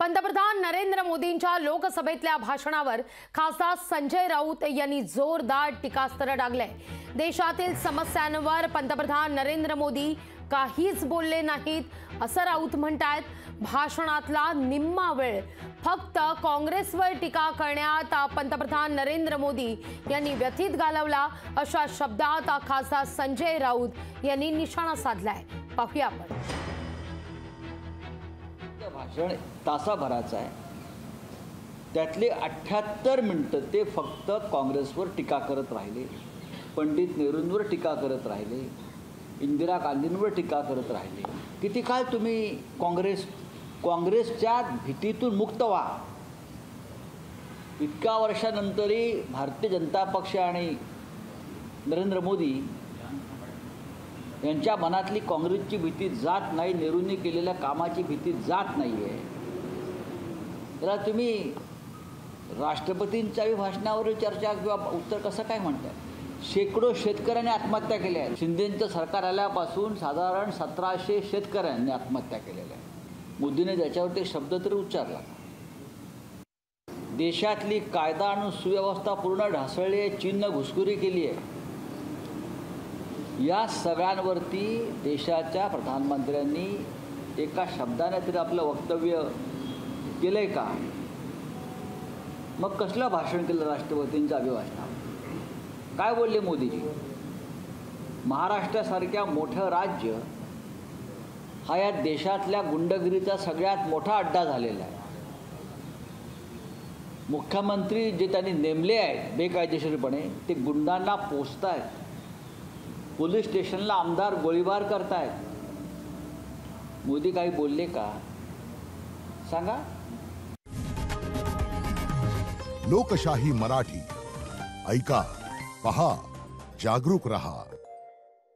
पंतप्रधान नरेंद्र मोदींच्या लोकसभेतल्या भाषणावर खासदार संजय राऊत यांनी जोरदार टीकास्त्र डागले। देशातील समस्यांवर पंतप्रधान नरेंद्र मोदी काहीच बोलले नाहीत असं राऊत म्हणतात। भाषणातला निम्मा वेळ फक्त काँग्रेसवर टीका करण्यात पंतप्रधान नरेंद्र मोदी यांनी व्यथित घालवला अशा शब्दात खासदार संजय राऊत यांनी निशाणा साधलाय। पाहूया आपण। भाषण तासाभराचं आहे, त्यातले 78 मिनिटं ते फक्त काँग्रेसवर टीका करत राहिले, पंडित नेहरूंवर टीका करत राहिले, इंदिरा गांधींवर टीका करत राहिले। किती काळ तुम्ही काँग्रेसच्या भीतीतून मुक्त व्हा। इतक्या वर्षानंतरही भारतीय जनता पक्ष आणि नरेंद्र मोदी यांच्या मनातली काँग्रेसची भीती जात नाही, नेहरूंनी केलेल्या कामाची भीती जात नाही आहे। त्याला तुम्ही राष्ट्रपतींच्या भाषणावर चर्चा किंवा उत्तर कसं काय म्हणताय? शेकडो शेतकऱ्यांनी आत्महत्या केल्या आहेत। शिंदेंचं सरकार आल्यापासून साधारण 1700 शेतकऱ्यांनी आत्महत्या केलेल्या आहेत। मोदीने त्याच्यावरती शब्द तरी उच्चारला। देशातली कायदा आणि सुव्यवस्था पूर्ण ढासळली आहे, चीननं घुसखोरी केली आहे। या सगळ्यांवरती देशाच्या प्रधानमंत्र्यांनी एका शब्दाने तरी आपलं वक्तव्य केलंय का? मग कसलं भाषण केलं राष्ट्रपतींच्या अभिभाषणात? काय बोलले मोदीजी? महाराष्ट्रासारख्या मोठं राज्य हा या देशातल्या गुंडगिरीचा सगळ्यात मोठा अड्डा झालेला आहे। मुख्यमंत्री जे त्यांनी नेमले आहेत बेकायदेशीरपणे ते गुंडांना पोसतायत, पोलीस स्टेशनला आमदार गोळीबार करतायत। मोदी काही बोलले का? सांगा। लोकशाही मराठी ऐका, पहा, जागरूक रहा।